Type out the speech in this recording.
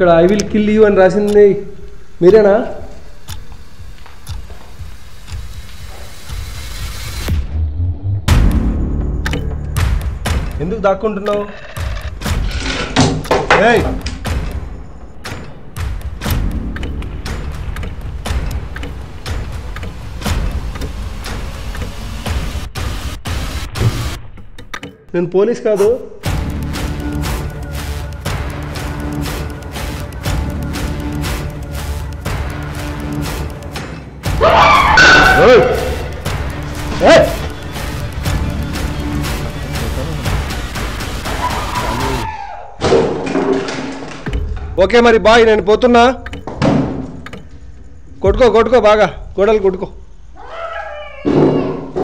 ఇక్కడ I will kill you అని రాసింది మీరేనా? ఎందుకు దాక్కుంటున్నావు? ఏయ్ నేను పోలీస్ కాదు. ఓకే మరి బాయ్, నేను పోతున్నా. కొట్టుకో బాగా, గోడలు కొట్టుకో.